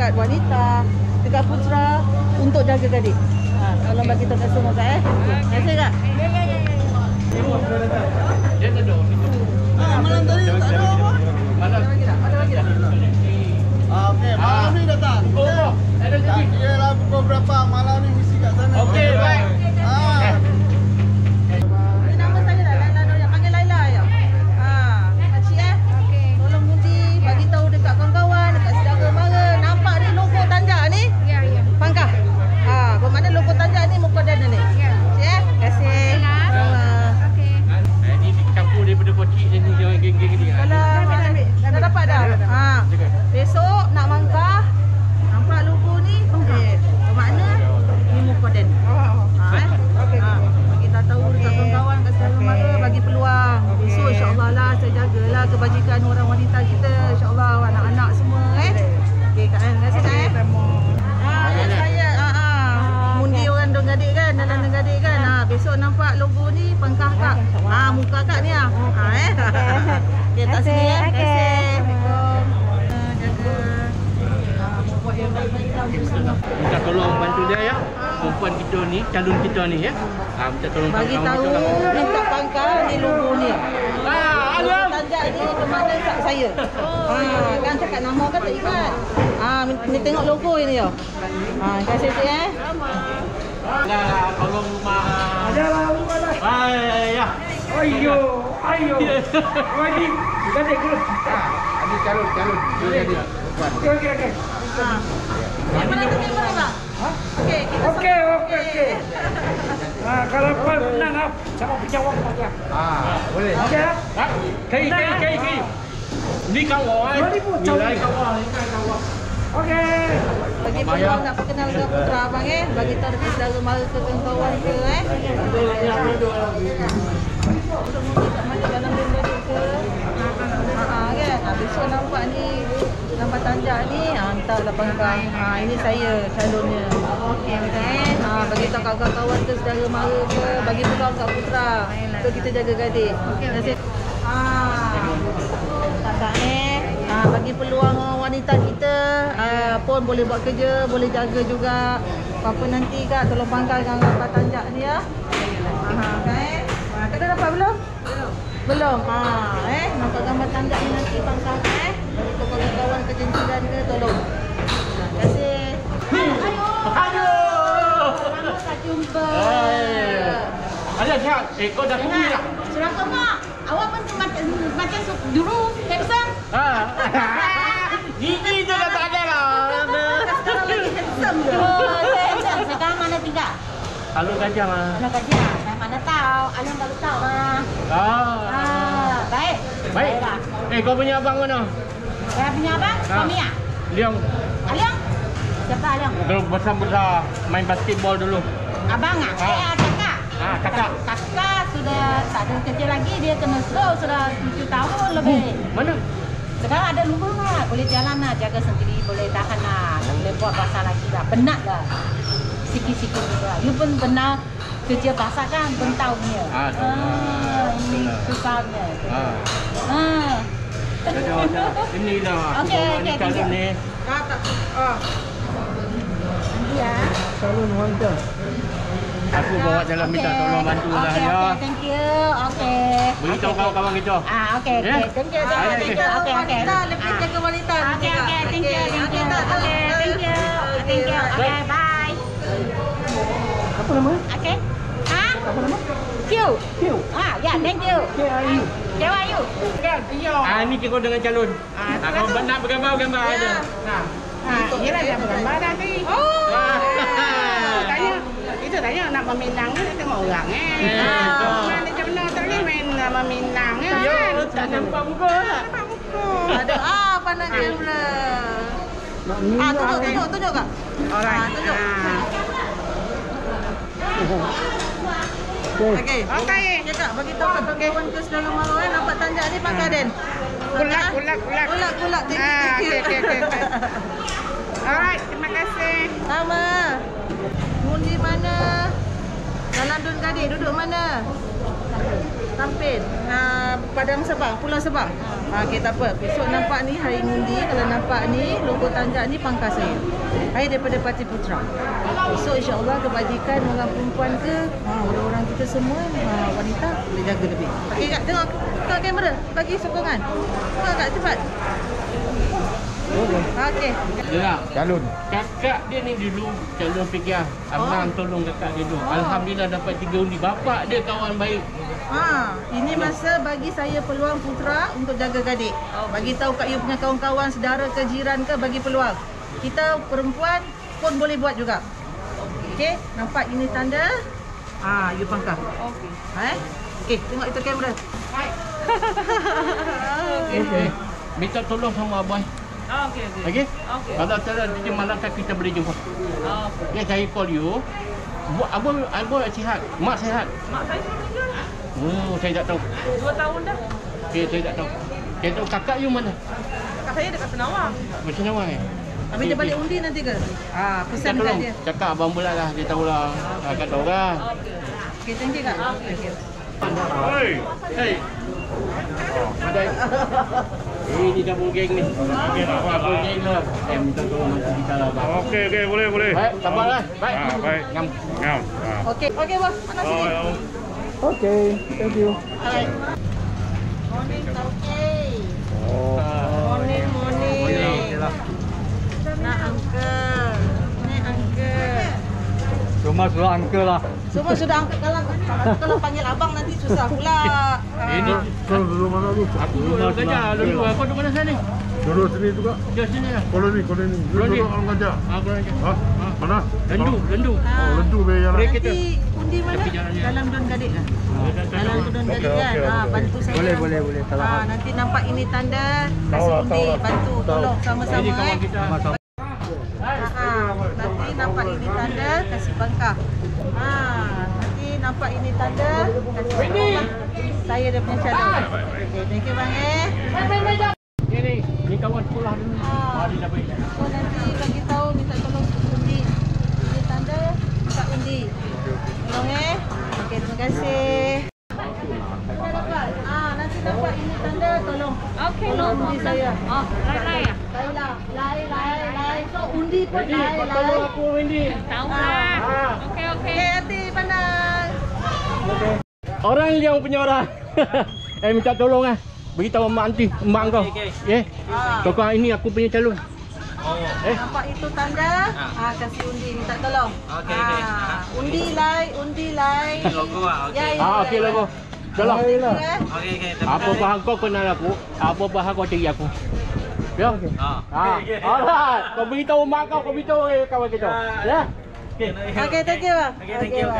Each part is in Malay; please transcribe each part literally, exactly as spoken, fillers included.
dekat wanita, dekat putra untuk jaga gadis. Ha, tolong bagi tahu kat semua Kak eh. Terima kasih Kak. Ya ya ya ya. Dia tak ada. Ah, malam tadi tak ada apa? Malam. Ada lagi tak? Ada lagi tak? Ah, okey, malam ni datang. Oh, ada Tak lagi. kira lah pukul berapa, malam ni mesti kat sana. Okey, baik. Ah. Ini nama saya dah Laila Noria. Panggil Laila ya. Ah, Pakcik eh. Okey. Tolong undi, bagi tahu dekat kawan-kawan, dekat saudara mara. Nampak ni logo Tanjak ni? Ya ya. Pangkah. Ah, bermakna logo Tanjak ni Mukodan ni. Ya. Cik eh. Terima kasih. Sama. Okey. Eh, ni dicampur daripada kocik dan ni jangan geng-geng ni. Kalau dah dapat dah. Ha. Besok nak mangkah. Nampak logo ni? Okey. Bermakna ni Mukodan. Oh. Ha eh. Okey. Ha. Bagi tak tahu dekat kawan-kawan kat saudara mara, bagi peluang. Besok insya-Allah lah saya jagalah kebajikan orang wanita kita. Insya-Allah anak-anak semua eh. Okey Kak eh. Terima kasih Kak eh. Ah, yang saya ah ah mundi orang Dong Gadik kan, dalam Dong Gadik kan. Ha, besok nampak logo ni pangkah Kak. Ah, muka Kak ni ah. Ha eh. Okey, tak sini eh. Terima kasih. Assalamualaikum. Ah, jaga. Ah, buat yang baik-baik lah untuk semua. Minta tolong bantu dia ya. Perempuan kita ni, calon kita ni ya. Ha, minta tolong Bagi kawan-kawan tahu kita lah. minta pangkal ni logo ni. Ah, Logo alam. Tanjak ni bermakna kat saya. Ha, kan cakap nama kan tak ingat. Ah, ni tengok logo ini ya. Ha, terima kasih Cik eh. Lah, tolong rumah. Adalah rumah dah. Hai, ya. Ayo, ayo. Wadi, gadik dulu. Ini calon, calon. Dia jadi perempuan. Okey, okey, okey. Ha. Yang mana tu yang mana bang? Okey, kita Okey, sama. okey, okey. Ah, kalau kau menang ah, sama penjawab saja. Ah, boleh. Okey. Ha? Kai, kai, kai, kai. Ni kawan. Dua ribu, Ni calon. lain kawan, ni kan kawan. Okey. Bagi peluang nak perkenal dengan putra abang eh. Bagi tahu dekat saudara mara ke kawan ke eh. Untuk mungkin kat mana dalam benda tu ke. Ha kan. Ha, besok nampak ni gambar Tanjak ni, ha, hantarlah pangkal. Ha, ini saya calonnya. Okey eh. Ha, bagi tahu kawan-kawan ke saudara mara ke, bagi peluang kat putra untuk kita jaga gadis. Terima kasih. Ha. Tak eh. Ha, bagi peluang wanita kita uh, pun boleh buat kerja, boleh jaga juga. Apa-apa nanti Kak tolong pangkalkan gambar Tanjak ni ya. Ha kan eh. Ha, Kak dah dapat belum? Belum. Belum. Ha eh nampak gambar Tanjak ni nanti pangkalkan eh. Untuk kawan-kawan kejenjilan ke tolong. Terima kasih. Aduh. Lama tak jumpa. Hai. Ada siap. Eh, kau dah tunggu tak? Sudah kau mak. Awak pun macam macam dulu handsome. Ha. Gigi tu dah tak ada lah. Sekarang lagi handsome ke? Oh, saya handsome. Sekarang mana tinggal? Kalau gajah mah. Mana kerja? Saya mana tahu. Alam baru tahu lah. Ah. Ah, baik. Baik. Baiklah. Eh, kau punya abang mana? Saya punya abang, Ah. suami ah. Liang. Aliang? Siapa Aliang? Dulu besar-besar main basketball dulu. Abang ah? Ah. Eh, ah, kakak. Ah, kakak. Kakak sudah tak ada kerja lagi. Dia kena slow sudah tujuh tahun lebih. Mana? Sekarang ada lumba lah. Boleh jalan lah. Jaga sendiri. Boleh tahan lah. Tak boleh buat basah lagi lah. Penat lah. Sikit-sikit juga. You pun pernah kerja basah kan? Bentau punya. Ah, ah, ini benar. susahnya. Ah. Ah. Ada ada. Inilah aku Okey, bawa okey, ni calon thank ni. Ah tak. Ah. Nanti ya. Calon wanita. Aku bawa jalan minta tolong bantu lah Okey, ya. okey, thank you. Okey. Beritahu kawan-kawan kita. Ah, okey, okey. Ya? Thank you, Ah, thank you, okey. thank you. Okey, okey. Wanita lebih jaga wanita. Okey, okey, thank you, thank you. Okey, thank you. Thank you. Okey, bye. Apa nama? Okey. Ha? Apa nama? Q. Q. Ah, ya, thank you. K I U. How are you? Kan, iya. Ah, ni kira dengan calon. Ah, kalau nak bergambar-gambar ada. Nah, Ah, iyalah dah bergambar dah ni. Oh. Ah. Tanya, itu tanya nak meminang ni tengok orang eh. Eh, betul. Mana macam mana tak boleh main nak meminang eh. Yo, kan? tak nampak muka tak? Nampak muka. Ada ah pandang kamera. Ah tunjuk tunjuk tunjuk Kak. Alright. Ah tunjuk. Ah. Okey. Okey. Ya Kak, bagi tahu kat kawan ke saudara mara eh nampak Tanjak ni pangkal Den. Kulak, kulak, kulak. Kulak kulak thank you. Ah, thank you. okey, okey, okey. Alright, terima kasih. Sama. Mundi mana? Dalam Dun Gadik duduk mana? Tampin. Ah Padang Sabang, Pulau Sabang. Ha, okey, tak apa. Besok nampak ni hari ngundi, kalau nampak ni logo tanjak ni pangkas saya. Saya daripada Parti Putra. Besok insya-Allah kebajikan orang perempuan ke, ha, orang-orang kita semua ha, wanita boleh jaga lebih. Okey Kak, tengok kat kamera, bagi sokongan. Tengok Kak cepat. Okey. Ya. Calon. Kakak dia ni dulu calon P K R. Abang tolong kakak dia dulu. Alhamdulillah dapat tiga undi. Bapak dia kawan baik. Ha, ini masa bagi saya peluang Putra untuk jaga Gadik. Bagi tahu kat you punya kawan-kawan, saudara ke jiran ke, bagi peluang. Kita perempuan pun boleh buat juga. Okey, nampak ini tanda. Ah, you pangkah. Okey. Ha eh? Okey, tengok itu kamera. Hai. Okey. Okay. Minta tolong sama abang. Oh, okey okey. Okey? Okey. Kalau tak ada malam kan kita boleh jumpa. Oh, Okay, saya call you. Buat abang abang sihat. Mak sihat. mak saya sudah meninggal. Oh, saya tak tahu. dua tahun dah. Okey, saya tak tahu. Saya tahu kakak you mana? Kakak saya dekat Senawang. Macam mana eh? Habis dia balik undi nanti ke? Ah, Kita pesan kat tolong. dia. Cakap abang pula lah. Dia tahulah. Ah, kata orang. Okey. Okey, thank you Kak. Okey okey. Hei. Hei. Oh, ada. Eh, ni gabung geng ni. Okey, tak apa. Gabung geng lah. Eh, minta tolong nanti kita lah. Bang. Okey, okey, boleh, boleh. Baik, sabarlah. Baik. Ah, baik. Ngam. Ngam. Ah. Okey, okey bos. Mana Oh, sini? ya. Okay, thank you. Alright. Morning, Tauke. Oh. Morning, morning. Yalah. Nak uncle. Ni uncle. Cuma suruh uncle lah. Semua sudah uncle. Kalau, kalau panggil abang nanti susah pula. Ini Kau dulu mana lu? aku duduk kerja dulu. Aku duduk mana sana ni? Dulu sini juga. Dia sini lah. Koloni, koloni. Koloni. Dulu orang kerja. Aku kerja. Ha? Mana? Lendu, lendu. Oh, lendu be ya. Break Nanti kita. undi mana? Tepi jalan dia. Dalam Don Gadik lah. Dalam Don Okey, Gadik kan. okey, Ha, okey. bantu saya. Boleh, boleh, boleh. Tak Ha, apa. nanti nampak ini tanda kasih Tahu lah, undi, tahu lah. bantu Tahu. tolong sama-sama Ini kawan eh. kita. Sama-sama. Ha, ha. Nanti nampak ini tanda kasih pangkah. Ha, nanti nampak ini tanda kasih hormat. Saya dia punya calon. Okey, thank you bang eh. Ini, ni kawan sekolah dulu. Ah. Ah, dia dah baik. So nanti bagi tahu minta tolong undi. Ini tanda minta undi. Tolong eh. Okey, terima kasih. Sudah dapat. Ah, nanti dapat ini tanda tolong. Okey, tolong undi saya. Ah, lai lai ah. Lai lah. Lai lai lai. So undi pun Wendy, lai kau lai. tolong aku Wendy. Tahu lah. Ah. Okey okey. Okey, hati pandang. Orang yang punya orang. Eh, minta tolong ah. Beritahu mak anti, mak kau. Eh. Ah. Kau kau ini aku punya calon. Eh. Nampak itu tanda, ah kasih undi minta tolong. Okey okey. Undi lai, undi lai. Logo ah. Ya, ya. Ah, okey logo. Tolong. Okey okey. Apa bahang kau kenal aku? Apa bahang kau cari aku? Ya. Ah. Ah. Alright. Kau beritahu mak kau, kau beritahu eh, kawan kita. Ya. Okey. Okey, thank you. Okey, thank you.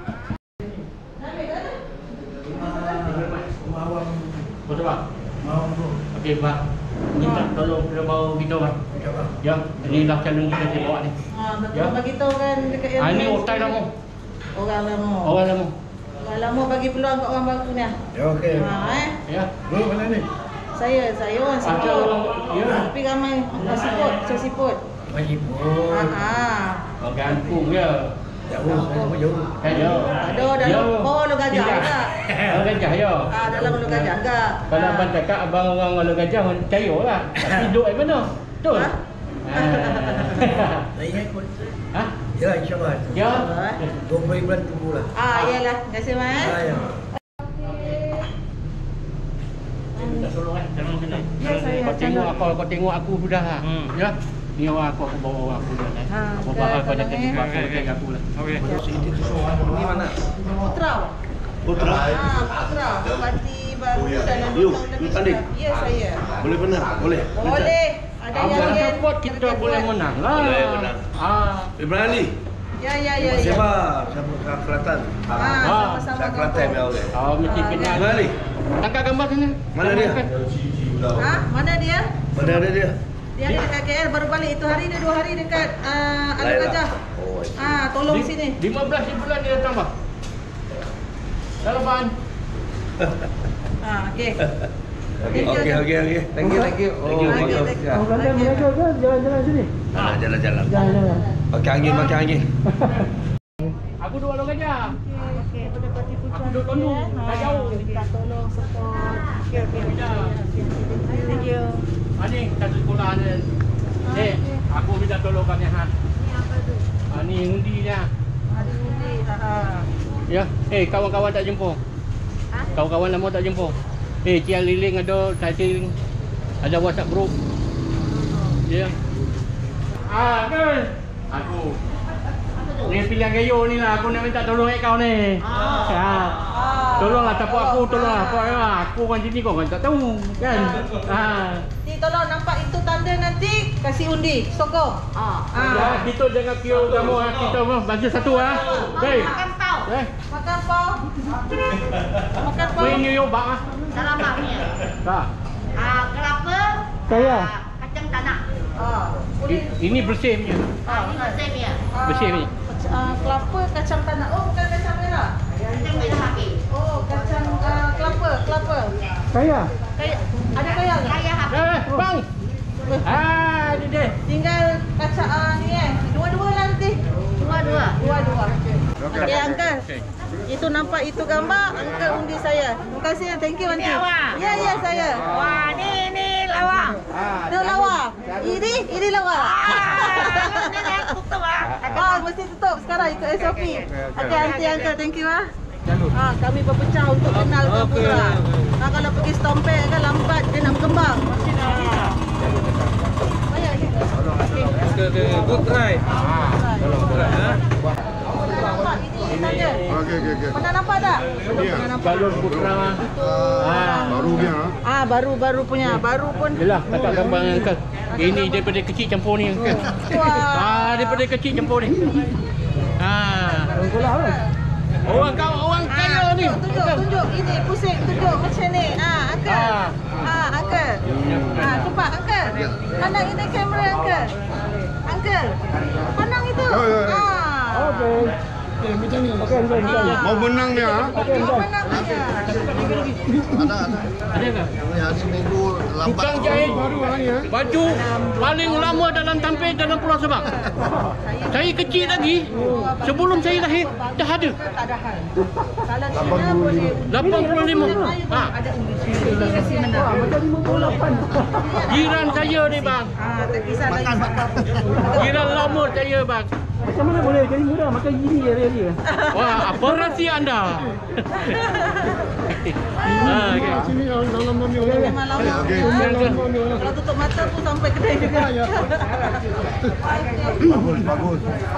Betul tak? Mau tu. Okey, Pak. Minta tolong kita mau kita, Pak. Ya, ini dah calon kita saya bawa ni. Ah, betul Ya. bagi tahu kan dekat Ah, ini otai lama. Orang lama. Orang lama. Orang lama bagi peluang kat orang baru ni. Ya, okey. Ha eh. Ya. Lu mana ni? Saya, saya orang Ada siput. orang, ya. Tapi ramai orang siput, saya siput. Wajib. Ha ah. Orang kampung ya. Jauh, saya jauh. Kan ya. Ada dalam bawah lu gajah juga. Orang gajah ya. Ah, dalam lu gajah enggak. Kalau abang cakap abang orang orang gajah orang percaya lah. Tapi duduk di mana? Betul? Ha? Saya ikut. Ha? Ya, insyaAllah. Ya. dua puluh bulan tunggu lah. Ah, iyalah. Terima kasih, Mas. Ah, ya. Minta tolong eh. Tolong sini. Ya, saya Kau tengok calon. aku, kau tengok aku sudah lah. Ya. Ni orang aku, aku bawa orang aku dah. Ha, Apa ke- bahal kau dah tolong, kena eh. pakai pakai aku lah. Okey. Ini mana? Putra. Putra. Ah, Putra. Parti baru dalam You, dua tahun you lebih tanding? sudah. Ya, saya. Boleh benar? Boleh. Boleh. Ada yang Abang lain. support kita boleh menang lah. Boleh menang. Ah. Ibrahim Ali. Ya, ya, ya. ya. Siapa? Siapa kat Kelantan? Ah, Ah, sama-sama Kat Kelantan ya boleh. Oh, mesti Ah, kenal. Ibrahim Ali. Tangkap gambar sini. Mana dia? Ha? Mana dia? Mana ada dia? Dia ada dekat K L, baru balik itu hari dia dua hari dekat uh, Alu Lain lah. Gajah. Oh, Ah, tolong sini. lima belas bulan dia datang, Bang. Dalam bahan. Ah, okey. Okey, okey, okey, okey. Thank you, thank you. Thank you, thank you. Ya. Oh, kalian mereka kan jalan-jalan sini. Ah, jalan-jalan. Jalan-jalan. Pakai angin, pakai angin. Aku dua orang gajah. Okey, okey. Pada parti putra Aku duduk tunduk, tak jauh. minta tolong support Okey, okey. Thank you. Ani satu sekolah ni. Eh, aku minta tolong kami ha. Ni apa tu? Ah, ni undinya. Ada undi. Ha. Ya. Eh, kawan-kawan tak jumpa. Ha? Kawan-kawan lama tak jumpa. Eh, Cia Liling ada, Tailing ada WhatsApp group. Ya. Ah, kan. Aku. Ni pilihan gayo ni lah, aku nak minta tolong kat kau ni. Ah. Ha. Tolonglah support aku, tolonglah support aku. Aku orang sini kau kan tak tahu kan. Ha. Ni tolong nampak itu tanda nanti kasih undi. Sokong. Ah. Ya, kita jangan kira kamu ah. Kita bagi satu ah. Okey. Makan pau. Eh, Makan pau. Makan pau. main New York bak ah. Selamat ni. Tak. Ah, kelapa. Saya. Ah, kacang tanah. Ah. I- Ini bersih punya. Ah, ini bersih ni. Ah, Bersih ni. ah, kelapa, kacang tanah. Oh, bukan kacang merah. Kacang merah habis. Oh, kacang ah, kelapa, kelapa. Saya. Kayak ada kaya ke? Kaya habis. Eh, bang. Ah, ni dia. Tinggal kacang ah, ni eh. Dua-dua lah nanti. Dua-dua. Dua-dua. Okey, Uncle. Itu nampak itu gambar, Uncle undi saya. Terima kasih. Thank you, Aunty. Ya, ya, saya. Wah, ni ni lawang. Itu lawa. Ini, ini lawa. Ni dah tutup ah. Oh, mesti tutup sekarang ikut S O P. Okey, Aunty, Uncle. Thank you ah. Ah, kami berpecah untuk kenal Gapura. Ah, kalau pergi Stompek kan lambat dia nak berkembang. Banyak ni. Okey, okey. Good try. Tolong tolong. Nampak ini tanda. Okey, okey, okey. Pernah nampak tak? Ini ya? Pernah nampak. Balon putra. Ah. Baru dia ha? Ah, baru-baru punya. Baru pun. Yalah, kakak gambar angkat. Ini daripada kecil campur ni angkat. Wah. Ah, daripada kecil campur ni. Ah. Orang kau orang kaya ni. Tunjuk, tunjuk. Ini pusing tunjuk macam ni. Ah, Uncle. Ah. Ah, Uncle. Ah, cepat Uncle. Pandang ini kamera Uncle. Uncle. Pandang itu. Ya, ya, ya. Ah. Okey. Mau menang dia ha? Mau menang aja. Ada, ada. Ada ke? Ini hari minggu lambat. Tukang jahit Baru hari ya? baju paling lama dalam tampil dalam Pulau Sabak. Saya kecil lagi, sebelum saya lahir dah ada. Tak ada hal. Kalau Cina boleh lapan puluh lima. Ha. ada undi. Ini kasi menang. Jiran saya ni bang. Ah, tak kisah lagi. Jiran lama saya bang. Macam mana boleh jadi mudah makan gini hari-hari? Wah, apa rahsia anda? Ha, okey. Sini dalam mami orang. Memang lama. Okey. Kalau tutup mata pun sampai kedai juga. Bagus, bagus.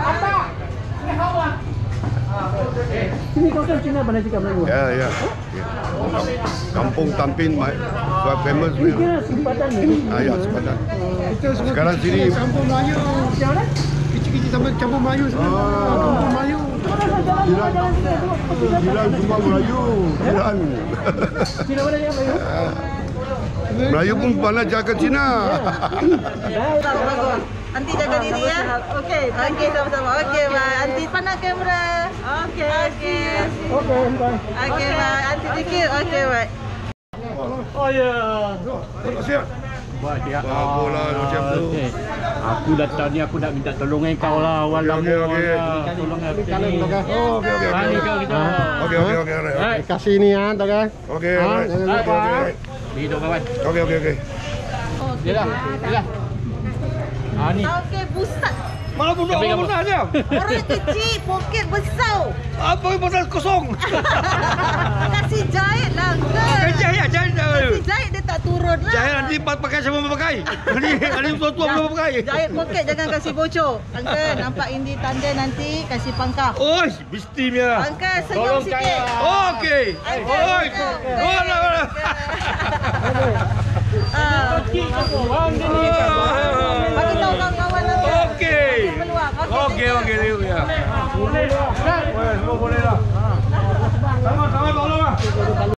Sini kau kan Cina pandai cakap Melayu. Ya, ya. Kampung Tampin quite famous Ini ni. kira simpadan ni. Ah, ya, sepadan. Sekarang sini Campur Melayu. Macam mana? kecil-kecil sama campur Melayu sebenarnya. Kampung Melayu. Jiran, jiran semua Melayu. Jiran. Cina mana yang Melayu? Melayu pun pandai jaga Cina. Bagus. Aunty jaga diri ya. Okey, okey sama-sama. Okey, bye. Aunty pandang kamera. Okey, okey. Okey, bye. Okey, bye. Aunty thank you. Okey, bye. Oh ya. Siap. Buat dia. Baguslah macam tu. Okey. Aku datang ni aku nak minta tolong dengan kau lah. Awal lama Okey, okey. lah. Tolong aku ni. Oh, okey, okey. Ha, ni kau kita. Okey, okey, okey. Hai. Kasih ni ah, tak kan? Okey, alright. Hai, Okey, okey. Hidup kawan. Okey, okey, okey. Yalah. Yalah. Ha ni. Okey, pusat. Malah bunuh, malah bunuh aja. Orang kecil, poket besar. Apa yang pasal kosong? Kasih jahit lah, ke? Jahit ya, jahit. Kasih jahit dia tak turun lah. Jahit nanti pakai siapa mau pakai? Nanti nanti tua-tua belum pakai. Jahit poket jangan kasih bocor. Uncle, nampak ini tanda nanti kasih pangkah. Oh, mesti dia. Uncle, senyum Tolong sikit. saya. Okey. Uncle, Oi. Uncle. Oh, lah, lah. Ah, Kecil tu. Orang ni.